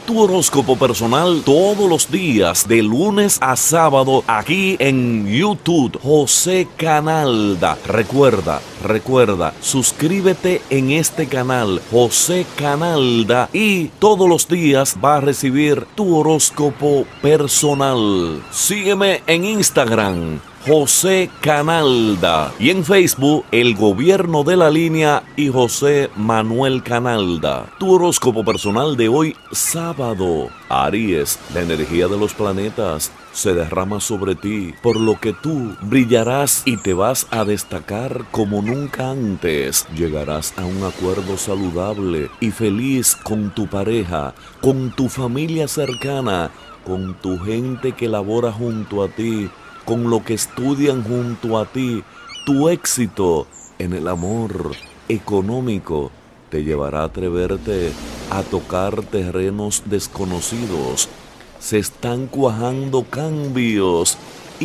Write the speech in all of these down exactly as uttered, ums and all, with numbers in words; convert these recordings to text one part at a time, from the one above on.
tu horóscopo personal todos los días, de lunes a sábado, aquí en YouTube, José Canalda. Recuerda, recuerda, suscríbete en este canal, José Canalda, y todos los días vas a recibir tu horóscopo personal. Sígueme en Instagram, José Canalda, y en Facebook, El Gobierno de la Línea y José Manuel Canalda. Tu horóscopo personal de hoy, sábado. Aries, la energía de los planetas se derrama sobre ti, por lo que tú brillarás y te vas a destacar como nunca antes. Llegarás a un acuerdo saludable y feliz con tu pareja, con tu familia cercana, con tu gente que labora junto a ti, con lo que estudian junto a ti. Tu éxito en el amor económico te llevará a atreverte a tocar terrenos desconocidos. Se están cuajando cambios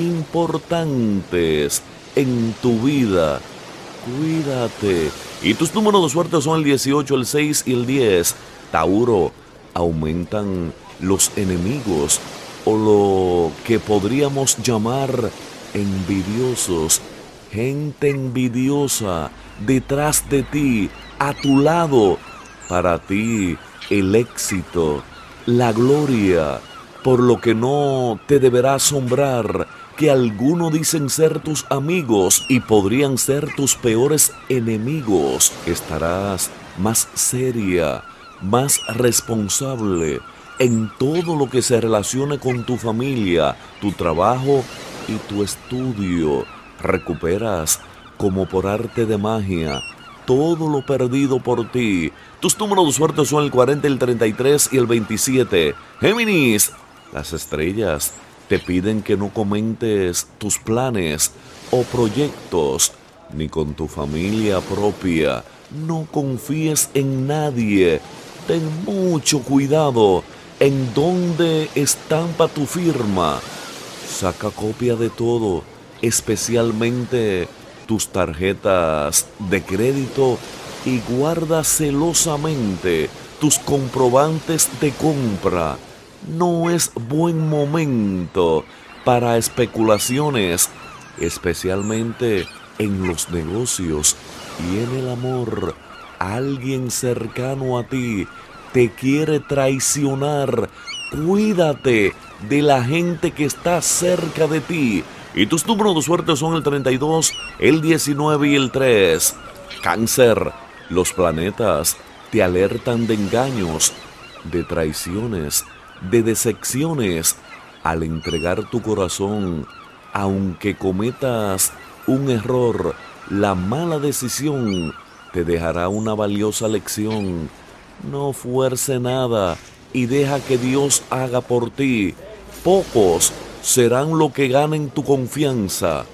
importantes en tu vida. Cuídate. Y tus números de suerte son el dieciocho, el seis y el diez. Tauro, aumentan los enemigos, o lo que podríamos llamar envidiosos. Gente envidiosa detrás de ti, a tu lado. Para ti, el éxito, la gloria, por lo que no te deberá asombrar que algunos dicen ser tus amigos y podrían ser tus peores enemigos. Estarás más seria, más responsable en todo lo que se relacione con tu familia, tu trabajo y tu estudio. Recuperas, como por arte de magia, todo lo perdido por ti. Tus números de suerte son el cuarenta, el treinta y tres y el veintisiete. Géminis, las estrellas te piden que no comentes tus planes o proyectos, ni con tu familia propia. No confíes en nadie. Ten mucho cuidado en dónde estampa tu firma. Saca copia de todo, especialmente tus tarjetas de crédito, y guarda celosamente tus comprobantes de compra. No es buen momento para especulaciones, especialmente en los negocios y en el amor. Alguien cercano a ti te quiere traicionar. Cuídate de la gente que está cerca de ti. Y tus números de suerte son el treinta y dos, el diecinueve y el tres. Cáncer, los planetas te alertan de engaños, de traiciones, de decepciones al entregar tu corazón. Aunque cometas un error, la mala decisión te dejará una valiosa lección. No fuerce nada y deja que Dios haga por ti. Pocos serán los que ganen tu confianza.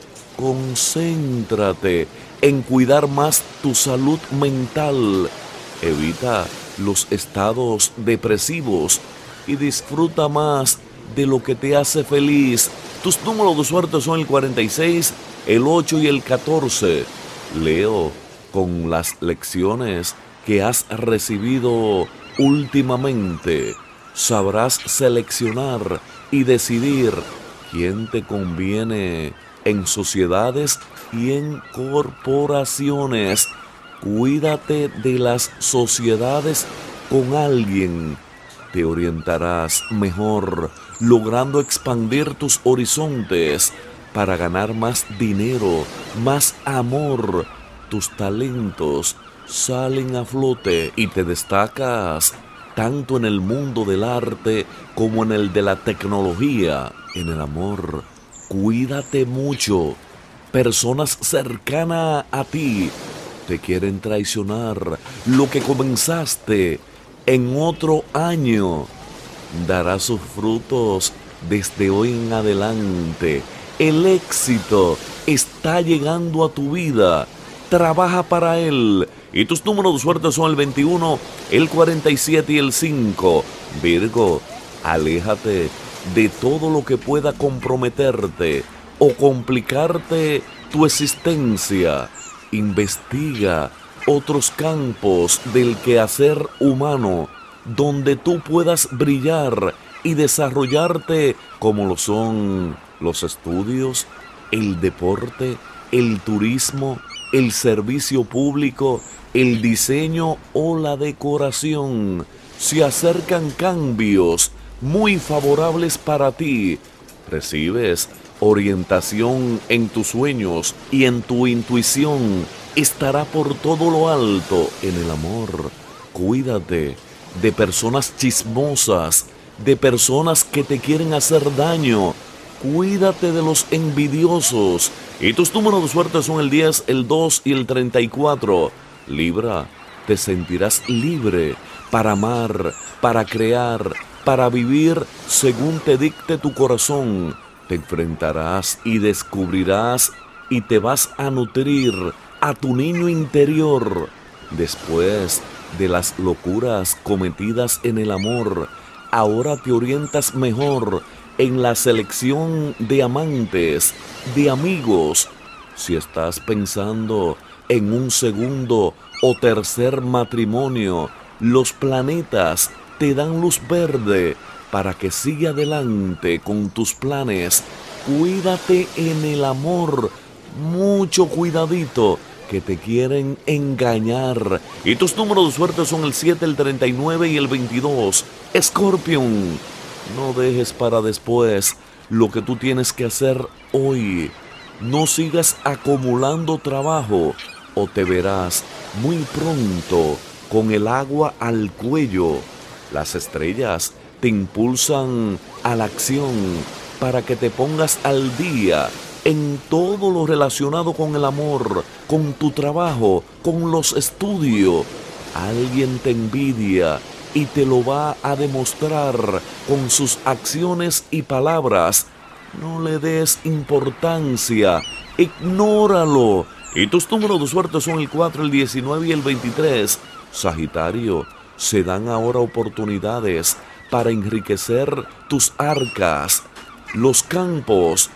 Concéntrate en cuidar más tu salud mental. Evita los estados depresivos y disfruta más de lo que te hace feliz. Tus números de suerte son el cuarenta y seis, el ocho y el catorce. Leo, con las lecciones que has recibido últimamente, sabrás seleccionar y decidir quién te conviene en sociedades y en corporaciones. Cuídate de las sociedades con alguien. Te orientarás mejor, logrando expandir tus horizontes para ganar más dinero, más amor. Tus talentos salen a flote y te destacas tanto en el mundo del arte como en el de la tecnología. En el amor, cuídate mucho. Personas cercanas a ti te quieren traicionar. Lo que comenzaste en otro año dará sus frutos desde hoy en adelante. El éxito está llegando a tu vida. Trabaja para él. Y tus números de suerte son el veintiuno, el cuarenta y siete y el cinco. Virgo, aléjate de todo lo que pueda comprometerte o complicarte tu existencia. Investiga otros campos del quehacer humano. donde tú puedas brillar y desarrollarte como lo son los estudios, el deporte, el turismo, el servicio público, el diseño o la decoración. Se acercan cambios muy favorables para ti. Recibes orientación en tus sueños y en tu intuición estará por todo lo alto en el amor. Cuídate de personas chismosas, de personas que te quieren hacer daño. Cuídate de los envidiosos. Y tus números de suerte son el diez, el dos y el treinta y cuatro. Libra, te sentirás libre para amar, para crear, para vivir según te dicte tu corazón. Te enfrentarás y descubrirás y te vas a nutrir a tu niño interior. Después de las locuras cometidas en el amor, ahora te orientas mejor en la selección de amantes, de amigos. Si estás pensando en un segundo o tercer matrimonio, los planetas te dan luz verde para que siga adelante con tus planes. Cuídate en el amor, mucho cuidadito, que te quieren engañar. Y tus números de suerte son el siete, el treinta y nueve y el veintidós. Escorpión, no dejes para después lo que tú tienes que hacer hoy. No sigas acumulando trabajo o te verás muy pronto con el agua al cuello. Las estrellas te impulsan a la acción para que te pongas al día en todo lo relacionado con el amor, con tu trabajo, con los estudios. Alguien te envidia y te lo va a demostrar con sus acciones y palabras. No le des importancia, ignóralo. Y tus números de suerte son el cuatro, el diecinueve y el veintitrés. Sagitario, se dan ahora oportunidades para enriquecer tus arcas. Los campos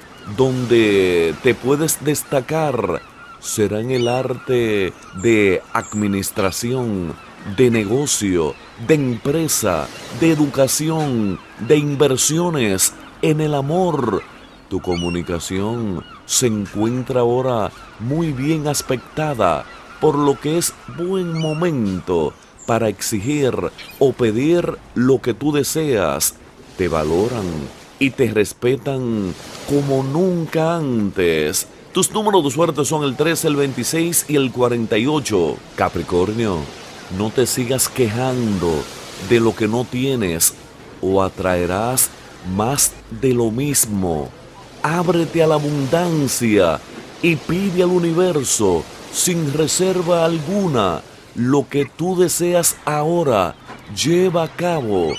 donde te puedes destacar serán el arte de administración, de negocio, de empresa, de educación, de inversiones, en el amor. Tu comunicación se encuentra ahora muy bien aspectada, por lo que es buen momento para exigir o pedir lo que tú deseas. Te valoran y te respetan como nunca antes. Tus números de suerte son el trece, el veintiséis y el cuarenta y ocho. Capricornio, no te sigas quejando de lo que no tienes o atraerás más de lo mismo. Ábrete a la abundancia y pide al universo sin reserva alguna lo que tú deseas ahora. Lleva a cabo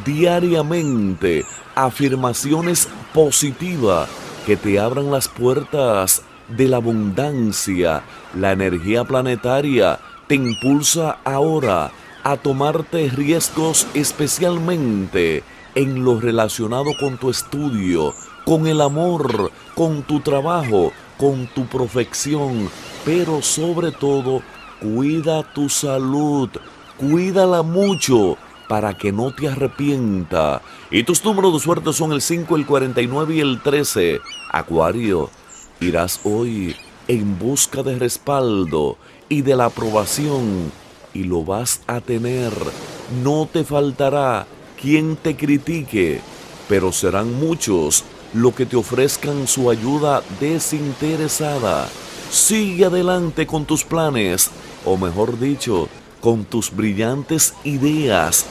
diariamente afirmaciones positivas que te abran las puertas de la abundancia. La energía planetaria te impulsa ahora a tomarte riesgos, especialmente en lo relacionado con tu estudio, con el amor, con tu trabajo, con tu profesión, pero sobre todo, cuida tu salud, cuídala mucho para que no te arrepienta. Y tus números de suerte son el cinco, el cuarenta y nueve y el trece. Acuario, irás hoy en busca de respaldo y de la aprobación, y lo vas a tener. No te faltará quien te critique, pero serán muchos los que te ofrezcan su ayuda desinteresada. Sigue adelante con tus planes, o mejor dicho, con tus brillantes ideas.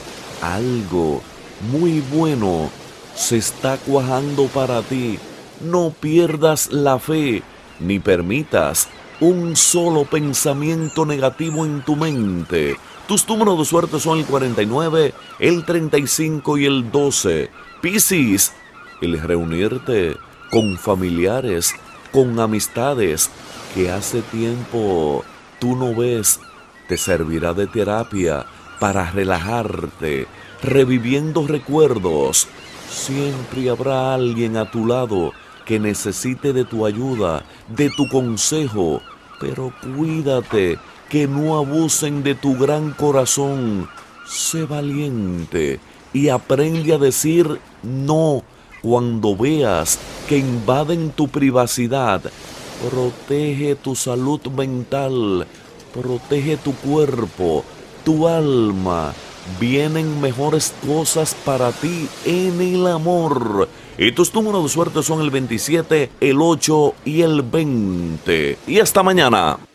Algo muy bueno se está cuajando para ti. No pierdas la fe, ni permitas un solo pensamiento negativo en tu mente. Tus números de suerte son el cuarenta y nueve, el treinta y cinco y el doce. Piscis, el reunirte con familiares, con amistades que hace tiempo tú no ves, te servirá de terapia para relajarte, reviviendo recuerdos. Siempre habrá alguien a tu lado que necesite de tu ayuda, de tu consejo, pero cuídate que no abusen de tu gran corazón. Sé valiente y aprende a decir no cuando veas que invaden tu privacidad. Protege tu salud mental, protege tu cuerpo, tu alma. Vienen mejores cosas para ti en el amor. Y tus números de suerte son el veintisiete, el ocho y el veinte. Y hasta mañana.